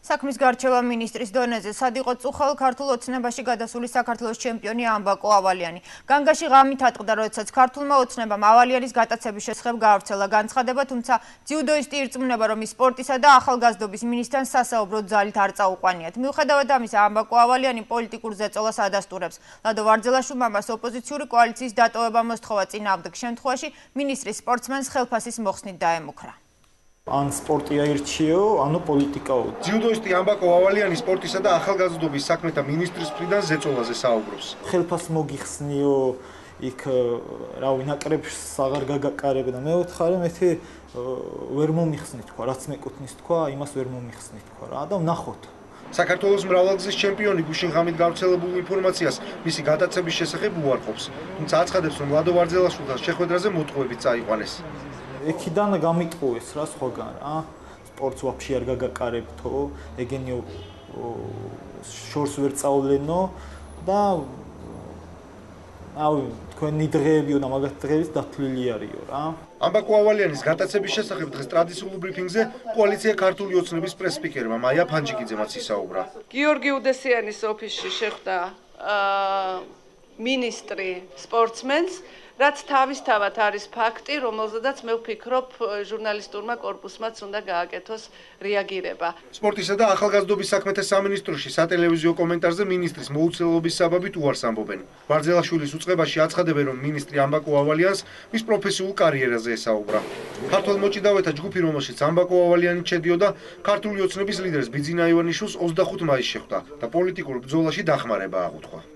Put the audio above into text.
საქმის გარჩევა მინისტრის დონეზე სად იყო წუხელ ქართულ ოცნებაში გადასული საქართველოს ჩემპიონი ამბაკო ავალიანი. განგაში ღამით ატყდა, როდესაც ქართულმა ოცნებამ ავალიანის გატაცების შესახებ გაავრცელა განცხადება, თუმცა ძიუდოისტი ირწმუნება, რომ ის სპორტისა და ახალგაზრდობის მინისტრთან სასაუბროდ ძალით არ წაუყვანიათ. მიუხედავად ამისა, ამბაკო ავალიანი პოლიტიკურ ზეწოლას ადასტურებს. ლადო ვარძელაშვილმა მას ოპოზიციური კოალიციის დატოვება მოსთხოვა წინააღმდეგ შემთხვევაში მინისტრის სპორტსმენს ხელფასის მოხსნით დაემუქრა. ან სპორტია ირჩიო, ანუ პოლიტიკაო. ძიუდოისტი ამბაკო ავალიანი სპორტისა და ახალგაზრდობის საქმეთა მინისტრის მხრიდან ზეწოლაზე საუბრობს. ხელფას მოგიხსნიო, იქ რავი, ნაკრებს აღარ გაგაკარებ და მე ვთხარი, მეთი ვერ მომიხსნით თქვა, რაც მეკუთვნის თქვა, იმას ვერ მომიხსნით თქვა რა და ვნახოთ. საქართველოს მრავალგზის ჩემპიონი გუშინ ღამით გავრცელებულ ინფორმაციას მისი გადაცების შესახებ უარყოფს, თუმცა აცხადებს, რომ ლადო ვარძელაშვილთან შეხვედრაზე მოტყუებით წაიყვანეს. ეკიდან გამიტყუეს რა სხვაგან რა სპორტს ვაფშე არ გაგაკარებთო ეგენიო შორს ვერ წავლენო და ავი თქვენი დღეებიო და მაგათ დღეების დათვლილი არისო რა ამბაკო ავალიანის გატაცების შესახებ დღეს ტრადიციულ ბრიფინგზე კოალიცია ქართული ოცნების პრესპიკერმა მაია ფანჯიკიძემაც ისაუბრა. გიორგი უდესიანის ოფისში შეხვდა მინისტრი სპორტსმენს, რაც თავისთავად არის ფაქტი, რომელზედაც მე ვფიქრობ ჟურნალისტურმა კორპუსმაც უნდა გააკეთოს რეაგირება. სპორტისა და ახალგაზრდობის საქმეთა სამინისტროში სატელევიზიო კომენტარზე მინისტრის მოუწევლობის საბაბით უარს ამბობენ. ვარძელაშვილის უწყებაში აცხადებენ, რომ მინისტრი ამბაკო ავალიანს მის პროფესიულ კარიერაზე ესაუბრა. ქართულ მოჭიდავეთა ჯგუფი, რომელშიც ამბაკო ავალიანი ჩედიოდა, ქართული ოცნების ლიდერს ბიძინა ივანიშვილს 25 მაისს შეხვდა და პოლიტიკურ ბრძოლაში დახმარება აღუთქვა.